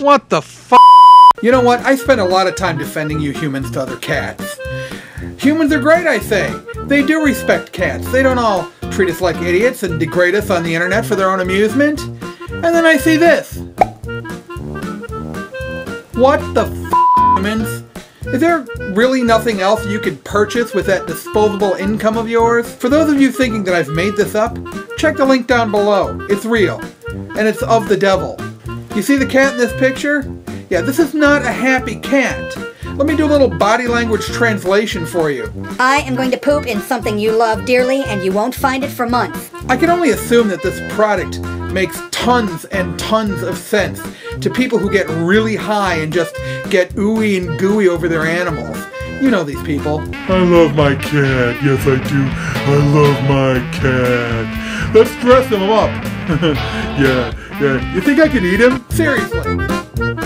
What the f***? You know what? I spend a lot of time defending you humans to other cats. Humans are great, I say. They do respect cats. They don't all treat us like idiots and degrade us on the internet for their own amusement. And then I see this. What the f***, humans? Is there really nothing else you could purchase with that disposable income of yours? For those of you thinking that I've made this up, check the link down below. It's real. And it's of the devil. You see the cat in this picture? Yeah, this is not a happy cat. Let me do a little body language translation for you. I am going to poop in something you love dearly, and you won't find it for months. I can only assume that this product makes tons and tons of sense to people who get really high and just get ooey and gooey over their animals. You know these people. I love my cat. Yes, I do. I love my cat. Let's dress him up. Yeah. You think I could eat him? Seriously.